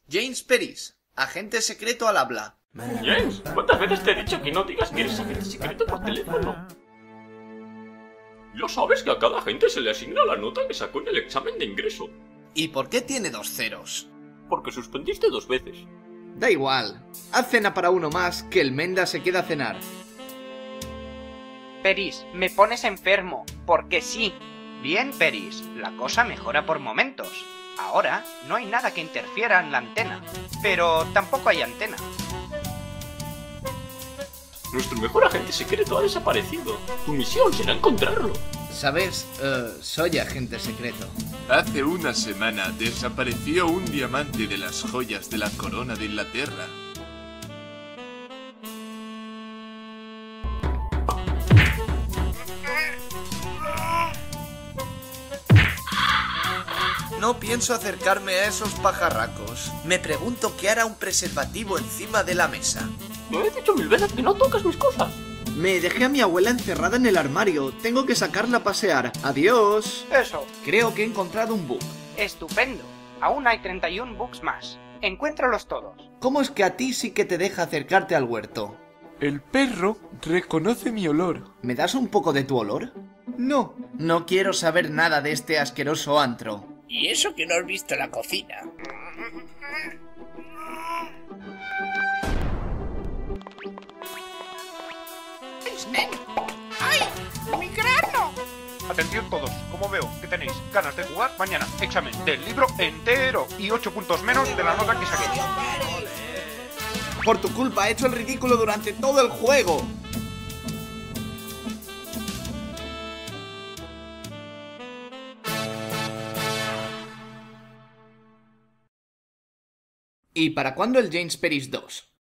James Peris, agente secreto al habla. James, ¿cuántas veces te he dicho que no digas que eres agente secreto por teléfono? Ya sabes que a cada agente se le asigna la nota que sacó en el examen de ingreso. ¿Y por qué tiene 2 ceros? Porque suspendiste 2 veces. Da igual. Haz cena para uno más, que el Menda se queda a cenar. Peris, me pones enfermo, porque sí. Bien, Peris, la cosa mejora por momentos. Ahora no hay nada que interfiera en la antena, pero tampoco hay antena. Nuestro mejor agente secreto ha desaparecido. Tu misión será encontrarlo. ¿Sabes? Soy agente secreto. Hace una semana desapareció un diamante de las joyas de la corona de Inglaterra. No pienso acercarme a esos pajarracos. Me pregunto qué hará un preservativo encima de la mesa. Te he dicho 1000 veces que no tocas mis cosas. Me dejé a mi abuela encerrada en el armario. Tengo que sacarla a pasear. ¡Adiós! Eso, Creo que he encontrado un bug. estupendo. Aún hay 31 bugs más. Encuéntralos todos. ¿Cómo es que a ti sí que te deja acercarte al huerto? El perro reconoce mi olor. ¿Me das un poco de tu olor? No. No quiero saber nada de este asqueroso antro. Y eso que no has visto la cocina. ¡Ay! ¡Mi grano! Atención todos, como veo que tenéis ganas de jugar, mañana examen del libro entero y 8 puntos menos de la nota que saqué. Por tu culpa he hecho el ridículo durante todo el juego. ¿Y para cuándo el James Peris 2?